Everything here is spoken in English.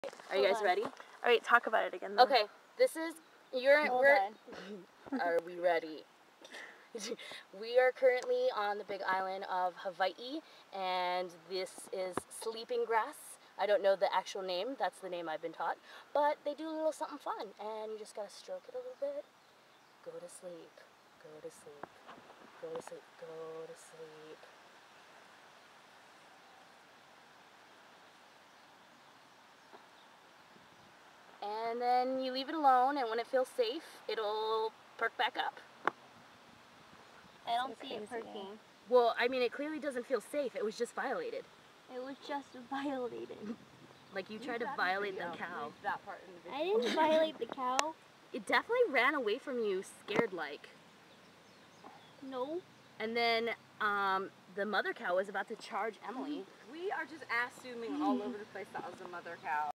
Are you guys ready? Alright, talk about it again though. Okay, this is, are we ready? We are currently on the big island of Hawaii, and this is sleeping grass. I don't know the actual name, that's the name I've been taught, but they do a little something fun, and you just gotta stroke it a little bit. Go to sleep, go to sleep, go to sleep, go to sleep. And then you leave it alone, and when it feels safe, it'll perk back up. I don't see it perking. Well, I mean, it clearly doesn't feel safe. It was just violated. It was just violated. Like you tried to violate the cow. That part in the video. I didn't violate the cow. It definitely ran away from you, scared-like. No. And then the mother cow was about to charge Emily. We are just assuming all over the place that was the mother cow.